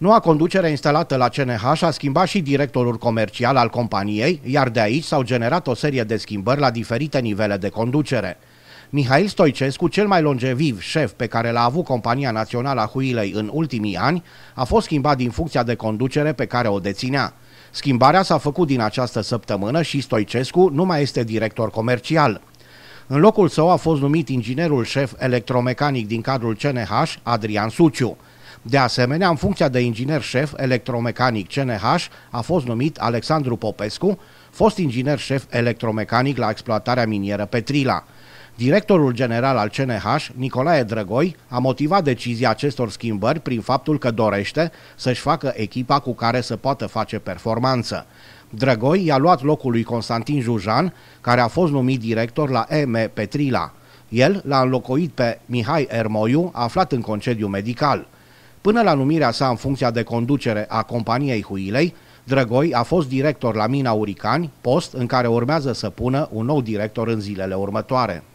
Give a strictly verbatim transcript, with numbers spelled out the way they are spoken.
Noua conducere instalată la C N H a schimbat și directorul comercial al companiei, iar de aici s-au generat o serie de schimbări la diferite nivele de conducere. Mihail Stoicescu, cel mai longeviv șef pe care l-a avut Compania Națională a Huilei în ultimii ani, a fost schimbat din funcția de conducere pe care o deținea. Schimbarea s-a făcut din această săptămână și Stoicescu nu mai este director comercial. În locul său a fost numit inginerul șef electromecanic din cadrul C N H, Adrian Suciu. De asemenea, în funcția de inginer șef electromecanic C N H a fost numit Alexandru Popescu, fost inginer șef electromecanic la exploatarea minieră Petrila. Directorul general al C N H, Nicolae Drăgoi, a motivat decizia acestor schimbări prin faptul că dorește să-și facă echipa cu care să poată face performanță. Drăgoi i-a luat locul lui Constantin Jujan, care a fost numit director la E M Petrila. El l-a înlocuit pe Mihai Ermoiu, aflat în concediu medical. Până la numirea sa în funcția de conducere a companiei Huilei, Drăgoi a fost director la Mina Uricani, post în care urmează să pună un nou director în zilele următoare.